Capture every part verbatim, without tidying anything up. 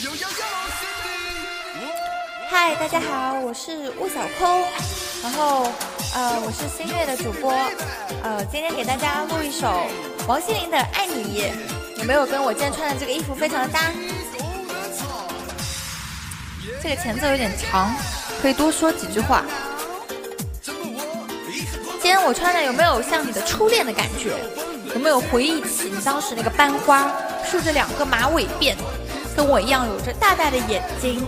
嗨，大家好，我是吴小空，然后呃，我是新月的主播，呃，今天给大家录一首王心凌的《爱你》，有没有跟我今天穿的这个衣服非常的搭？这个前奏有点长，可以多说几句话。今天我穿的有没有像你的初恋的感觉？有没有回忆起你当时那个班花，梳着两个马尾辫，跟我一样有着大大的眼睛？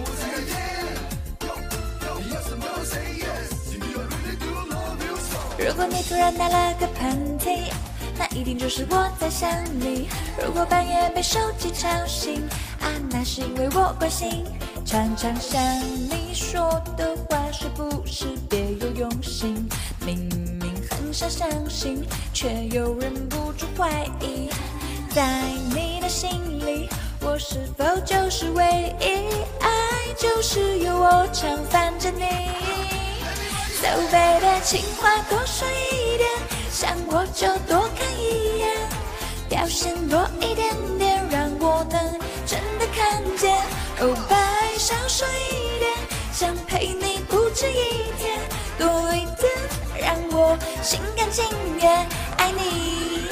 如果你突然打了个喷嚏，那一定就是我在想你。如果半夜被手机吵醒，啊，那是因为我关心。常常想你说的话是不是别有用心？明明很想相信，却又忍不住怀疑。在你的心里，我是否就是唯一？爱就是有我常烦着你。So baby， 情话多说一点，想我就多看一眼，表现多一点点，让我能真的看见。哦，白少说一点，想陪你不止一天，多一点，让我心甘情愿爱你。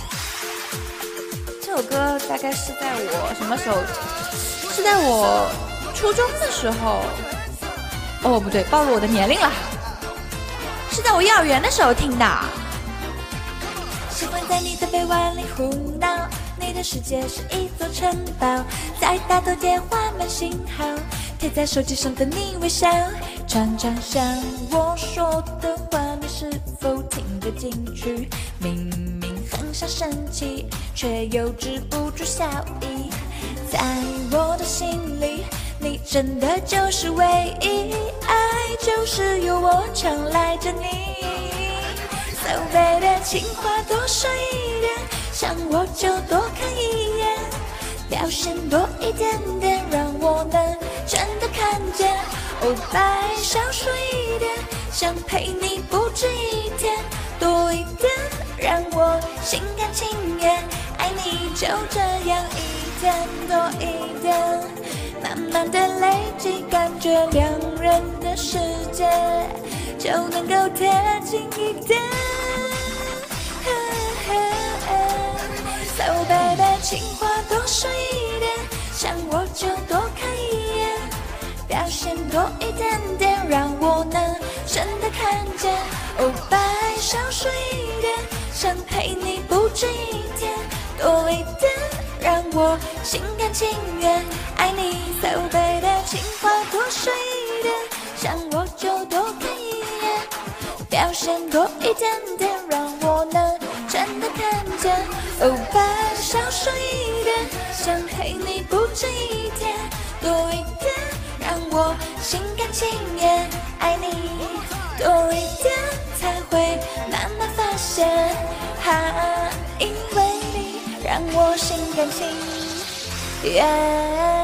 这首歌大概是在我什么时候？是在我初中的时候。哦，不对，暴露我的年龄了。是在我幼儿园的时候听的。喜欢在你的臂弯里胡闹，你的世界是一座城堡，在大头贴画满信号，贴在手机上的你微笑，常常想我说的话你是否听得进去？明明很想生气，却又止不住笑意。在我的心里，你真的就是唯一，爱就是有我常赖着你。So baby， 情话多说一点，想我就多看一眼，表现多一点点，让我能真的看见。哦，白少说一点，想陪你不止一天，多一点，让我心甘情愿爱你，就这样一天多一点，慢慢的累积，感觉两人的世界就能够贴近一点。So baby， 情话多说一点，想我就多看一眼，表现多一点点，让我能真的看见。哦，白少说一点，想陪你不止一天，多一点，让我心甘情愿爱你。So baby， 情话多说一点，想我就多看一眼，表现多一点点，让我能真的看见。哦，白少说一点，想陪你不止一天，多一点，让我心甘情愿爱你，多一点才会慢慢发现，哈，因为你让我心甘情愿。